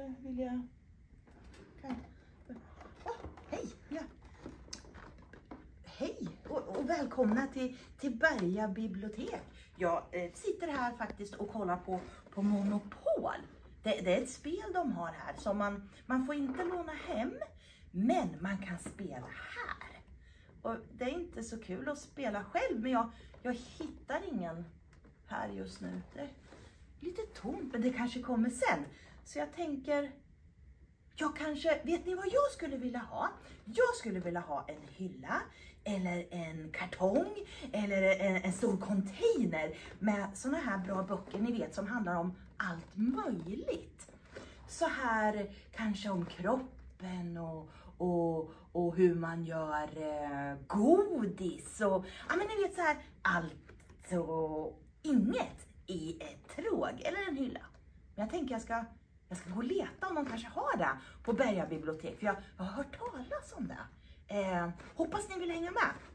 eller vill jag... Hej! Ja. Hej och välkomna till Berga bibliotek. Jag sitter här faktiskt och kollar på Monopol. Det är ett spel de har här som man får inte låna hem, men man kan spela här. Och det är inte så kul att spela själv, men jag hittar ingen här just nu. Det är lite tomt, men det kanske kommer sen. Så jag tänker, vet ni vad jag skulle vilja ha? Jag skulle vilja ha en hylla eller en kartong eller en stor container med såna här bra böcker, ni vet, som handlar om allt möjligt. Så här kanske om kroppen och hur man gör godis och ja, men ni vet, så här allt och inget i ett tråg eller en hylla. Men jag tänker jag ska gå och leta om de kanske har det på Berga bibliotek, för jag har hört talas om det. Hoppas ni vill hänga med.